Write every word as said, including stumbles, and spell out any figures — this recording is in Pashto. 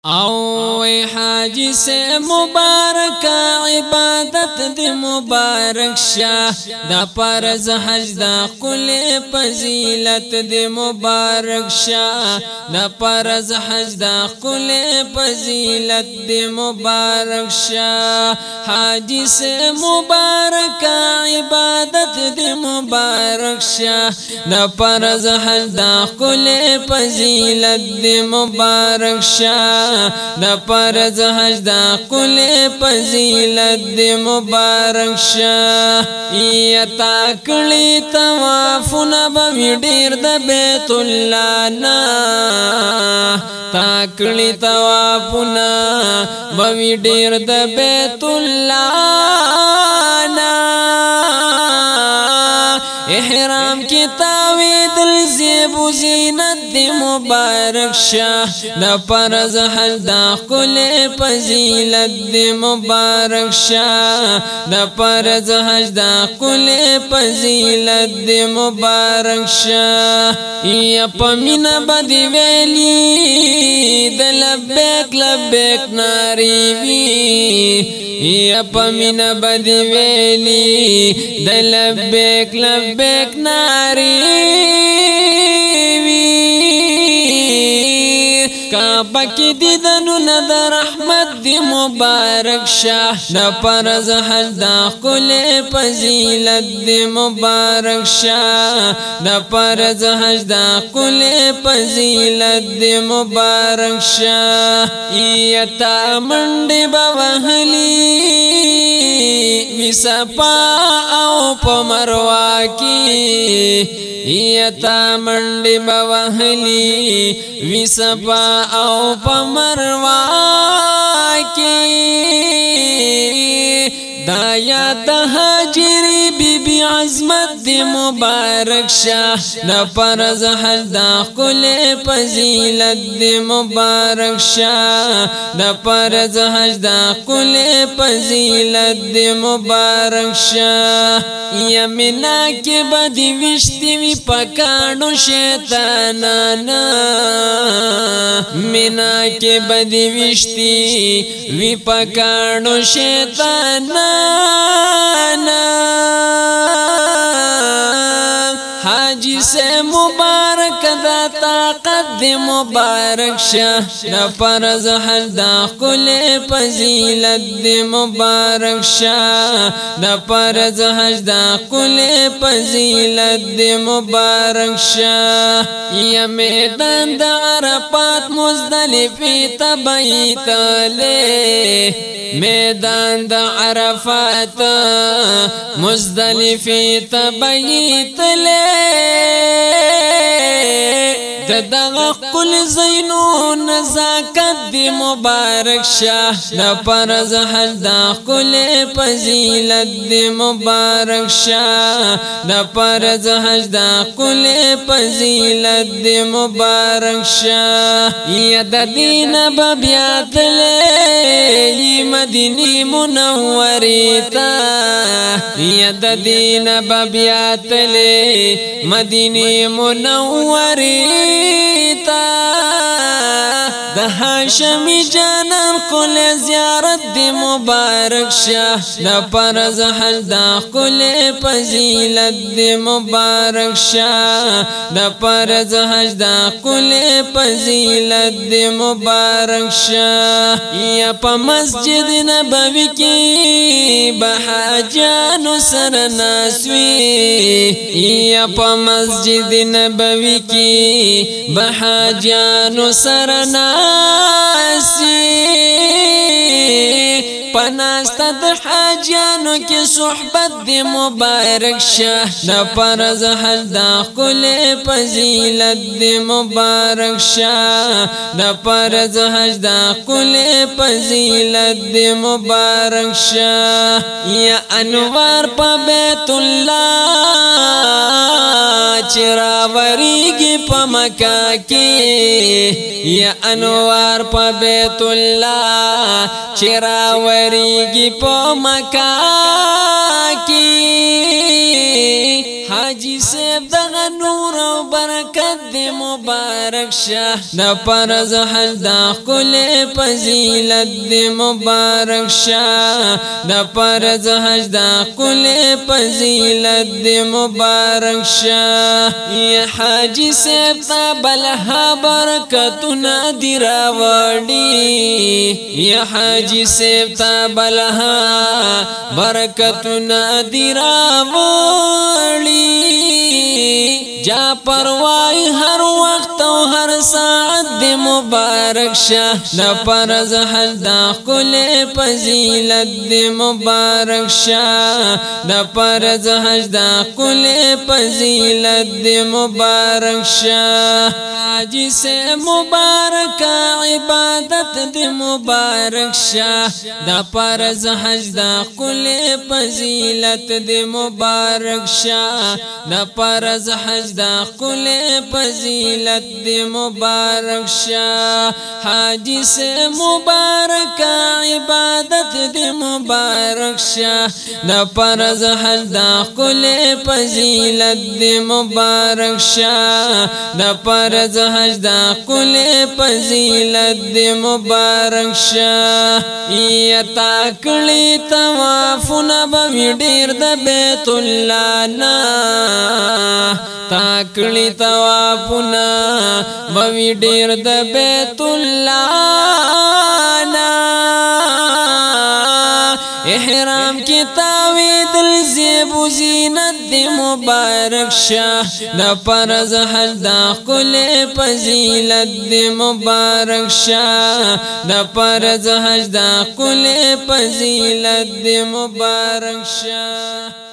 او حاجی سے مبارک عبادت دی مبارک شاہ دا پرز حج دا قل فضیلت دی مبارک شاہ دا پرز حج دا قل فضیلت دی مبارک شاہ حاجی سے مبارک عبادت دی مبارک شاہ دا پرز حج دا قل فضیلت دی مبارک شاہ دا پرز حج دا قل فضیلت دی مبارک شاہ یتا کلی توافنا بوی ډیر د بیت الله نا تا کلی توافنا بوی ډیر د بیت الله نا احرام کی تاوید الزیب و زینت دی مبارک شاہ دا پرز حج دا قل فضیلت دی مبارک شاہ دا پرز حج دا قل فضیلت دی مبارک شاہ یا پمینا بدی ویلی دا لبیک لبیک ناری وی یا پمینا بدی ویلی دا لبیک لبیک ناری وی کعبہ کی دیدنو ندر رحمت دی مبارک شاہ دا پرز حج دا قل فضیلت دی مبارک شاہ دا پرز حج دا قل فضیلت دی مبارک شاہ یتا منڈی بوہلی وی صفا او پا مروہ کی یتا منڈی بوہلی وی صفا او پا مروہ کی دا یاد حاجری بی بی عظمت دی مبارک شاہ دا پرز حج دا قل فضیلت دی مبارک شاہ دا پرز حج دا قل فضیلت دی مبارک شاہ یمنا کے بدی وشتی وی پکانو شیطانانا منا کے بدی وشتی وی پکانو شیطانانا حاجی سے مبارک دا طاقت دی مبارک شاہ دا پرز حج دا قل فضیلت دی مبارک شاہ دا پرز حج دا قل فضیلت دی مبارک شاہ یا میدان دا عرفات مزدلفی تبعیت لے میدان دا عرفات مزدلفی تبعیت لے دغه قل زینو نزاکت دی مبارک شاہ دا پرز حج دا قل فضیلت دی مبارک شاہ دا پرز حج دا قل فضیلت دی مبارک شاہ ید دین ببیات لے مدینی منوری تا ید دین ببیات لے مدینی منوری دا ہاشمی جانان قل زیارت دی مبارک شاہ دا پرز حج دا قل فضیلت دی مبارک شاہ دا پرز حج دا قل فضیلت دی مبارک شاہ یا پا مسجد نبوی کی بحاجانو سر ناسوی یا پا مسجد نبوی کی بحاجانو سر ناسی پناستا دا حاجانو کی صحبت دی مبارک شاہ دا پرز حج دا قل فضیلت دی مبارک شاہ دا پرز حج دا قل فضیلت دی مبارک شاہ یا انوار پا بیت اللہ چراوریگی پا مکہ کی یا انوار پا بیت اللہ چراوریگی پا مکہ کی حاجی سیب دغه نور او برکت دی مبارک شه د فرض حج دا ښکلی فضیلت دی مبارک شه د فرض حج دا ښکلی فضیلت دی مبارک شه یا حاجی سیب تا بلها برکتونه دی راوړي یا حاجی سیب تا بلها برکتونه دی راوړي جا پرواي هر وخت او هر ساعت دی مبارک شه د فرض حج دا ښکلی فضیلت دی مبارک شه د فرض حج دا ښکلی فضیلت دی مبارک شه حاجی سے مبارک عبادت دی مبارک شه د فرض حج دا ښکلی فضیلت دی مبارک شه د فرض حج دا ښکلی فضیلت دی مبارک شه حاجی سے مبارک عبادت دی مبارک شه د فرض حج دا ښکلی فضیلت دی مبارک شه د فرض حج دا ښکلی فضیلت دی مبارک شه یا تا کړي طوافونه به وي ډېر د بیت الله نه تا کړي طوافونه به وي ډېر د بیت الله نه احرام کی تاویدل زیب و زینت دی مبارک شه د فرض حج دا ښکلی فضیلت دی مبارک شه د فرض حج دا ښکلی فضیلت دی مبارک شه